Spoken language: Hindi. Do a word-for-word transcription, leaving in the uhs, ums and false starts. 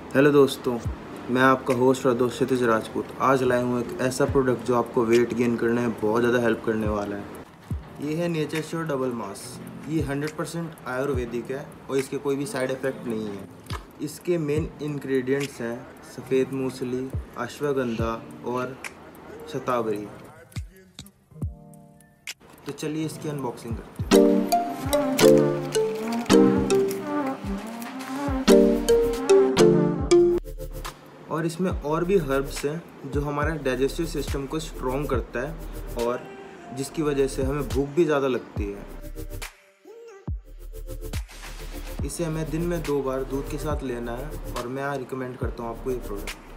हेलो दोस्तों, मैं आपका होस्ट और दोस्त क्षितिज राजपूत। आज लाया हूँ एक ऐसा प्रोडक्ट जो आपको वेट गेन करने में बहुत ज़्यादा हेल्प करने वाला है। ये है नेचर श्योर डबल मास। ये हंड्रेड परसेंट आयुर्वेदिक है और इसके कोई भी साइड इफ़ेक्ट नहीं है। इसके मेन इंग्रेडिएंट्स हैं सफ़ेद मूसली, अश्वगंधा और शतावरी। तो चलिए इसकी अनबॉक्सिंग करते हैं। और इसमें और भी हर्ब्स हैं जो हमारा डाइजेस्टिव सिस्टम को स्ट्रॉन्ग करता है और जिसकी वजह से हमें भूख भी ज़्यादा लगती है। इसे हमें दिन में दो बार दूध के साथ लेना है और मैं रिकमेंड करता हूँ आपको ये प्रोडक्ट।